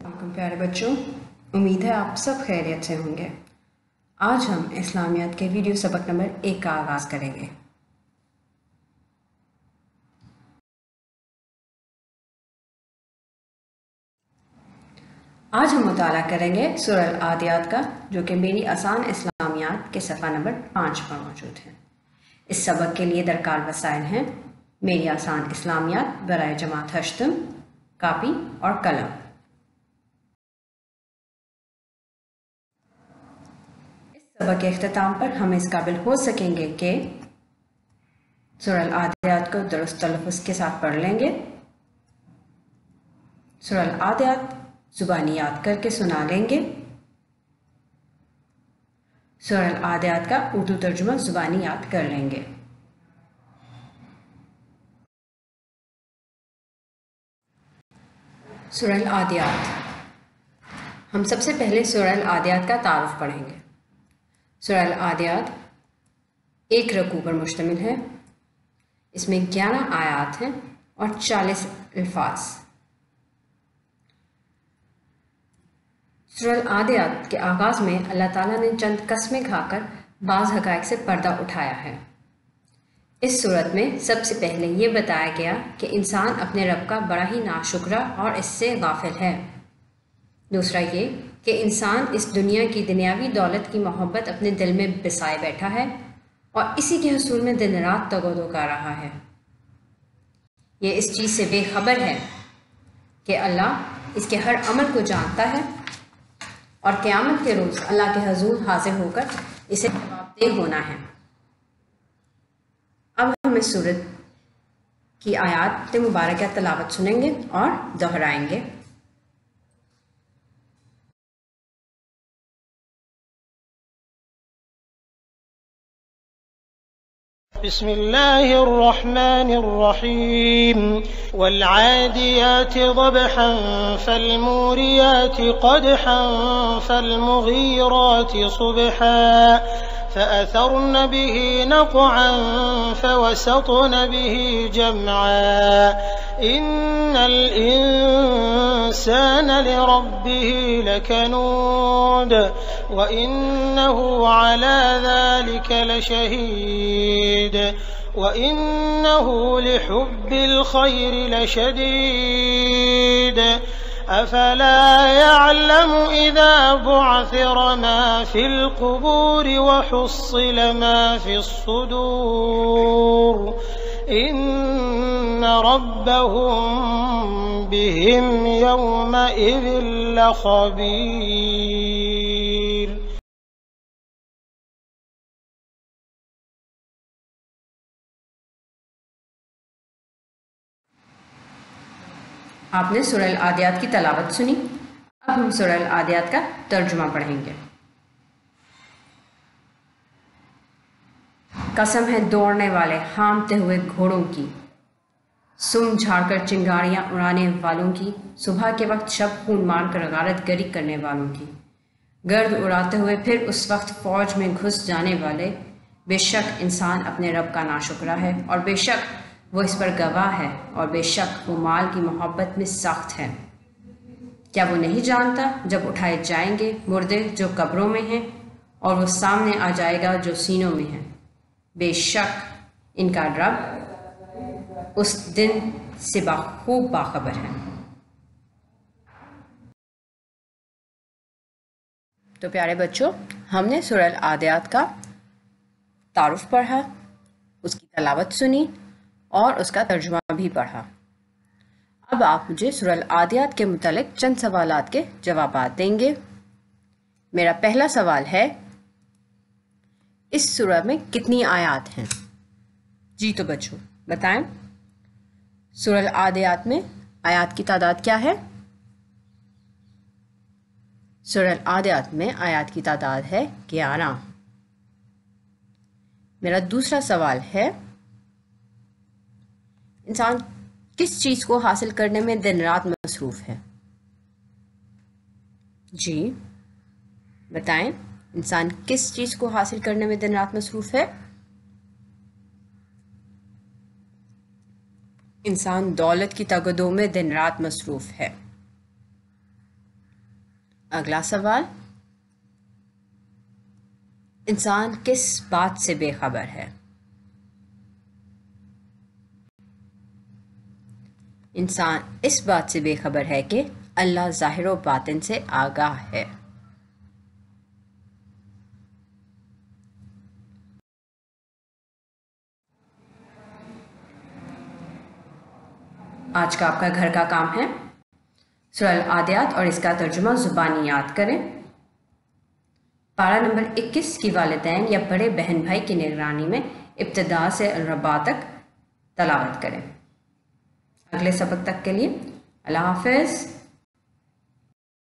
Welcome प्यारे बच्चों, उम्मीद है आप सब खैरियत से होंगे। आज हम इस्लामियात के वीडियो सबक नंबर 1 का आगाज़ करेंगे। आज हम मुताला करेंगे सूरह अल-आदियात का, जो कि मेरी आसान इस्लामियात के सफ़ा नंबर 5 पर मौजूद है। इस सबक के लिए दरकार वसाइल हैं मेरी आसान इस्लामियात बराए जमात हश्तम, कापी और कलम। सबक के अख्ताम पर हम इस काबिल हो सकेंगे कि सूरह अल-आदियात को दुरुस्त तलफ़्फ़ुज़ के साथ पढ़ लेंगे, सूरह अल-आदियात ज़ुबानी याद करके सुना लेंगे, सूरह अल-आदियात का उर्दू तर्जुमा ज़ुबानी याद कर लेंगे। सूरह अल-आदियात, हम सबसे पहले सूरह अल-आदियात का तारुफ पढ़ेंगे। सूरह अल-आदियात एक रकू पर मुश्तमिल है। इसमें 11 आयात हैं और 40 अल्फाज। सूरह अल-आदियात के आगाज़ में अल्लाह ताला ने चंद कस्में खाकर बाज़ हक़ाइक़ से पर्दा उठाया है। इस सूरत में सबसे पहले ये बताया गया कि इंसान अपने रब का बड़ा ही नाशुक्रा और इससे गाफिल है। दूसरा ये कि इंसान इस दुनिया की दुनियावी दौलत की मोहब्बत अपने दिल में बसाए बैठा है और इसी के हसूल में दिन रात तगोदो कर रहा है। ये इस चीज़ से बेखबर है कि अल्लाह इसके हर अमल को जानता है और क़यामत के रोज़ अल्लाह के हजूर हाजिर होकर इसे जवाबदेह होना है। अब हम इस सूरत की आयात मुबारक तलावत सुनेंगे और दोहराएंगे। बिस्मिल्लाहिर्रहमानिर्रहीम वल्आदियात ज़बहन फल्मूरियात क़दहन फल्मुग़ीरात सुबहा فأثرن به نقعا فوسطن به جمعا إن الإنسان لربه لكنود وإنه على ذلك لشهيد وإنه لحب الخير لشديد أفلا يعلم إذا بعثر ما في القبور وحصل ما في الصدور إن ربهم بهم يومئذ لخبير. आपने सूरह अल-आदियात की तलावत सुनी। अब हम सूरह अल-आदियात का तर्जुमा पढ़ेंगे। कसम है दौड़ने वाले हांफते हुए घोड़ों की, सुम झाड़कर चिंगारियां उड़ाने वालों की, सुबह के वक्त शब खून मारकर गारत गरी करने वालों की, गर्द उड़ाते हुए फिर उस वक्त फौज में घुस जाने वाले। बेशक इंसान अपने रब का नाशुक्रा है और बेशक वो इस पर गवाह है और बेशक वो माल की मोहब्बत में सख्त है। क्या वो नहीं जानता जब उठाए जाएंगे मुर्दे जो कब्रों में हैं और वो सामने आ जाएगा जो सीनों में है। बेशक इनका रब उस दिन से खूब बाखबर है। तो प्यारे बच्चों, हमने सूरह अल-आदियात का तारुफ पढ़ा, उसकी तलावत सुनी और उसका तर्जुमा भी पढ़ा। अब आप मुझे सूरह अल-आदियात के मुतालिक चंद सवालात के जवाबात देंगे। मेरा पहला सवाल है, इस सूरह में कितनी आयात हैं? जी तो बच्चों बताएं, सूरह अल-आदियात में आयात की तादाद क्या है? सूरह अल-आदियात में आयात की तादाद है 11। मेरा दूसरा सवाल है, इंसान किस चीज़ को हासिल करने में दिन रात मसरूफ़ है? जी बताएं, इंसान किस चीज़ को हासिल करने में दिन रात मसरूफ़ है? इंसान दौलत की तगदो में दिन रात मसरूफ़ है। اگلا سوال، انسان کس بات سے بے خبر ہے؟ انسان اس بات سے بے خبر ہے کہ اللہ ظاہر و باطن سے آگاہ ہے۔ آج کا آپ کا گھر کا کام ہے سورہ العادیات اور اس کا ترجمہ زبانی یاد کریں۔ پارہ نمبر 21 کی والدین یا بڑے بہن بھائی کی نگرانی میں ابتدا سے الربا تک تلاوت کریں۔ اگلے سبق تک کے لیے اللہ حافظ۔